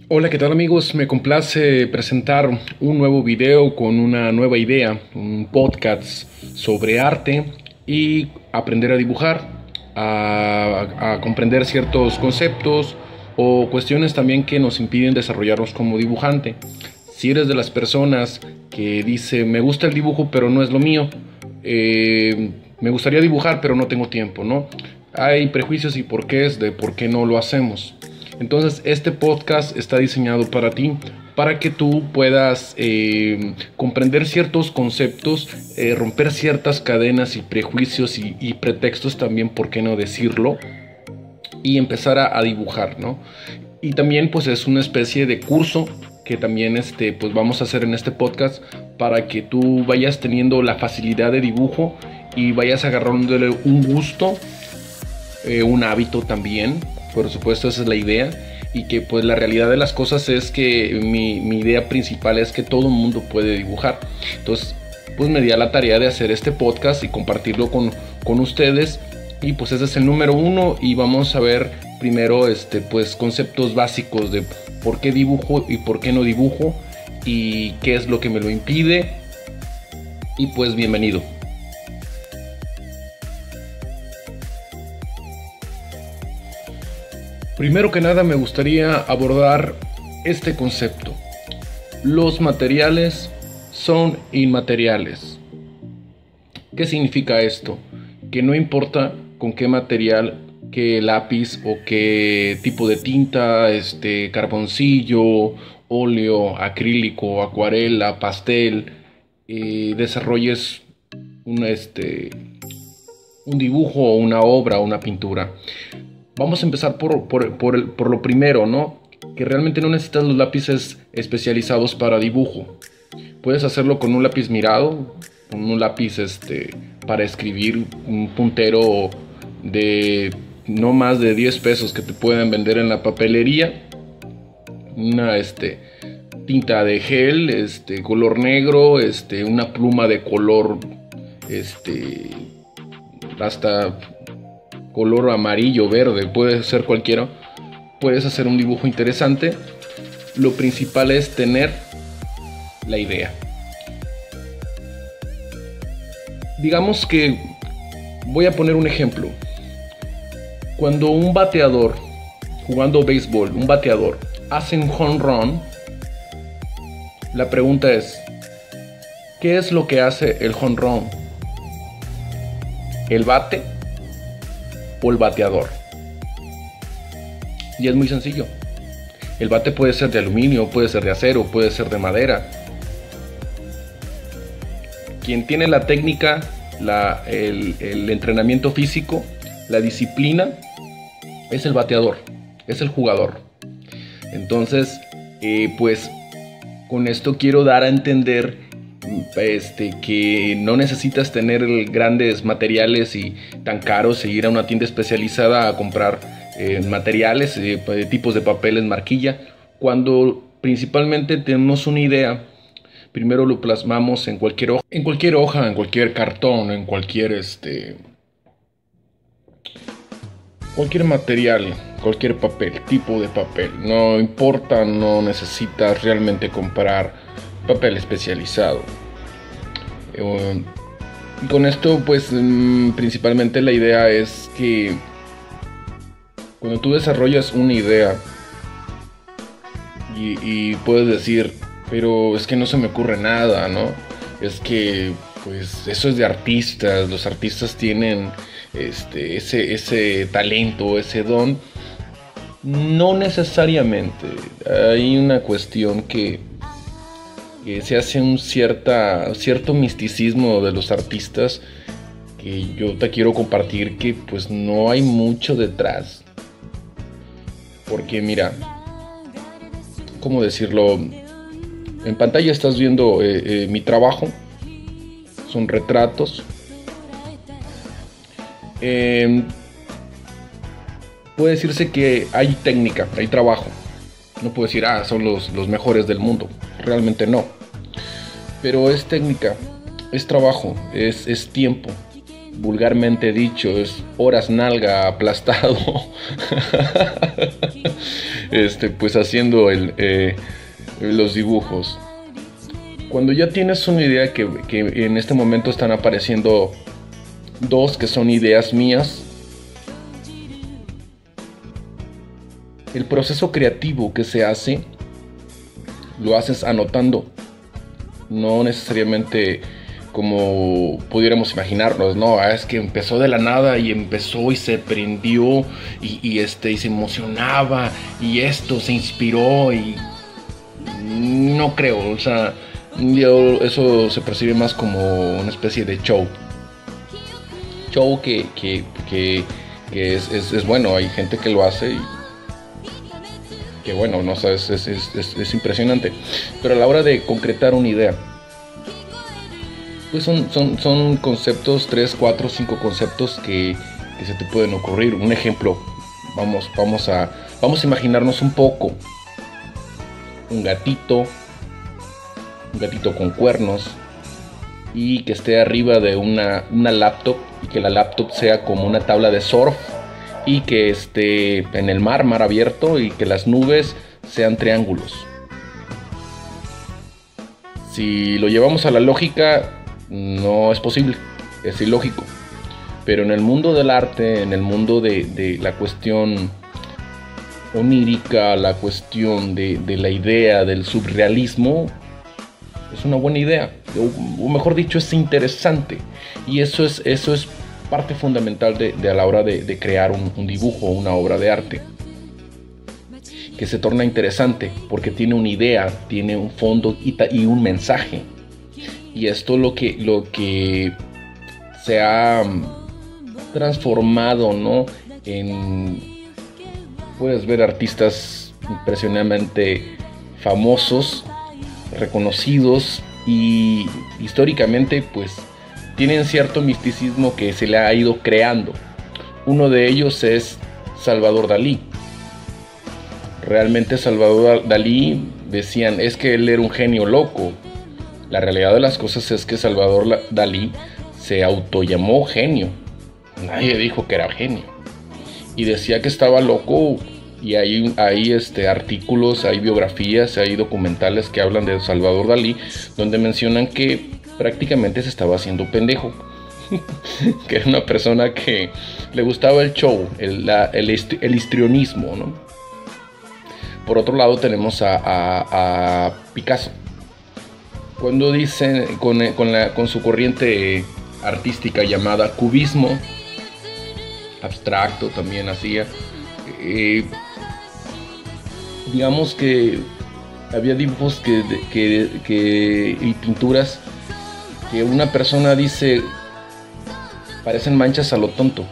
Hola, ¿qué tal amigos? Me complace presentar un nuevo video con una nueva idea, un podcast sobre arte y aprender a dibujar, a comprender ciertos conceptos o cuestiones también que nos impiden desarrollarnos como dibujante. Si eres de las personas que dice, me gusta el dibujo pero no es lo mío, me gustaría dibujar pero no tengo tiempo, ¿no? Hay prejuicios y porqués de por qué no lo hacemos. Entonces este podcast está diseñado para ti, para que tú puedas comprender ciertos conceptos, romper ciertas cadenas y prejuicios y pretextos también, por qué no decirlo, y empezar a dibujar, ¿no? Y también pues es una especie de curso que también pues vamos a hacer en este podcast para que tú vayas teniendo la facilidad de dibujo y vayas agarrándole un gusto, un hábito también. Por supuesto, esa es la idea. Y que pues la realidad de las cosas es que mi idea principal es que todo el mundo puede dibujar. Entonces pues me di a la tarea de hacer este podcast y compartirlo con ustedes. Y pues ese es el número uno. Y vamos a ver primero pues conceptos básicos de por qué dibujo y por qué no dibujo, y qué es lo que me lo impide. Y pues bienvenido. Primero que nada me gustaría abordar este concepto. Los materiales son inmateriales. ¿Qué significa esto? Que no importa con qué material, qué lápiz o qué tipo de tinta, carboncillo, óleo, acrílico, acuarela, pastel, desarrolles un, un dibujo o una obra o una pintura. Vamos a empezar por lo primero, ¿no? Que realmente no necesitas los lápices especializados para dibujo. Puedes hacerlo con un lápiz mirado, con un lápiz para escribir, un puntero de no más de 10 pesos que te pueden vender en la papelería. Una tinta de gel, color negro, una pluma de color hasta color amarillo, verde, puede ser cualquiera. Puedes hacer un dibujo interesante. Lo principal es tener la idea. Digamos que voy a poner un ejemplo. Cuando un bateador, jugando béisbol, un bateador hace un home run, la pregunta es, ¿qué es lo que hace el home run? ¿El bate o el bateador? Y es muy sencillo. El bate puede ser de aluminio, puede ser de acero, puede ser de madera. Quien tiene la técnica, el entrenamiento físico, la disciplina, es el bateador, es el jugador. Entonces, pues con esto quiero dar a entender que no necesitas tener grandes materiales y tan caros e ir a una tienda especializada a comprar materiales, tipos de papeles, marquilla. Cuando principalmente tenemos una idea, primero lo plasmamos en cualquier hoja, en cualquier cartón, en cualquier material, cualquier papel, tipo de papel. No importa, no necesitas realmente comprar papel especializado. Y con esto pues principalmente la idea es que cuando tú desarrollas una idea y puedes decir, pero es que no se me ocurre nada, ¿no? Es que pues eso es de artistas, los artistas tienen ese talento, ese don. No necesariamente. Hay una cuestión que se hace un cierto misticismo de los artistas, que yo te quiero compartir, que pues no hay mucho detrás. Porque mira, ¿cómo decirlo? En pantalla estás viendo mi trabajo. Son retratos. Puede decirse que hay técnica, hay trabajo. No puedo decir, son los mejores del mundo. Realmente no. Pero es técnica, es trabajo, es tiempo. vulgarmente dicho, es horas nalga aplastado, pues haciendo los dibujos. Cuando ya tienes una idea que en este momento están apareciendo dos que son ideas mías, el proceso creativo que se hace, lo haces anotando, no necesariamente como pudiéramos imaginarnos, no, es que empezó de la nada y empezó y se prendió y se emocionaba y esto se inspiró y no creo, o sea, eso se percibe más como una especie de show que es bueno, hay gente que lo hace y que bueno, no sé, es impresionante, pero a la hora de concretar una idea, pues son conceptos, 3, 4, 5 conceptos que se te pueden ocurrir. Un ejemplo, vamos a imaginarnos un poco un gatito con cuernos y que esté arriba de una laptop, y que la laptop sea como una tabla de surf y que esté en el mar abierto, y que las nubes sean triángulos. Si lo llevamos a la lógica, no es posible, es ilógico. Pero en el mundo del arte, en el mundo de la cuestión onírica, la cuestión de la idea del surrealismo, es una buena idea, o mejor dicho, es interesante. Y eso es parte fundamental de a la hora de crear un dibujo o una obra de arte, que se torna interesante porque tiene una idea, tiene un fondo y un mensaje. Y esto lo que se ha transformado, ¿no? Puedes ver artistas impresionantemente famosos, reconocidos, y históricamente pues tienen cierto misticismo que se le ha ido creando. Uno de ellos es Salvador Dalí. Realmente Salvador Dalí, decían, es que él era un genio loco. La realidad de las cosas es que Salvador Dalí se autollamó genio. Nadie dijo que era genio. Y decía que estaba loco. Y hay artículos, hay biografías, hay documentales que hablan de Salvador Dalí, donde mencionan que prácticamente se estaba haciendo pendejo. Que era una persona que le gustaba el show, el histrionismo, ¿no? Por otro lado tenemos a Picasso. Cuando dicen con su corriente artística llamada cubismo, abstracto también hacía, digamos que había dibujos y pinturas que una persona dice parecen manchas a lo tonto,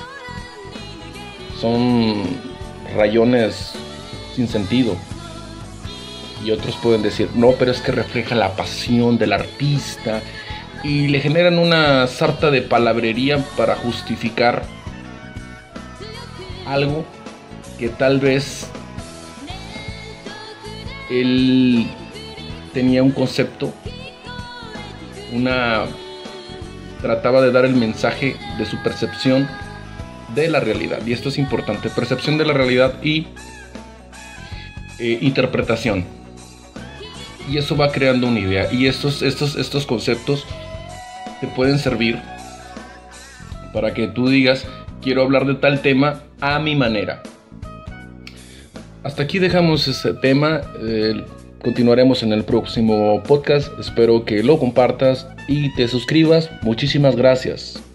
son rayones sin sentido. Y otros pueden decir, no, pero es que refleja la pasión del artista, y le generan una sarta de palabrería para justificar algo que tal vez él tenía un concepto, trataba de dar el mensaje de su percepción de la realidad. Y esto es importante, percepción de la realidad y interpretación. Y eso va creando una idea, y estos conceptos te pueden servir para que tú digas, quiero hablar de tal tema a mi manera. Hasta aquí dejamos ese tema, continuaremos en el próximo podcast. Espero que lo compartas y te suscribas. Muchísimas gracias.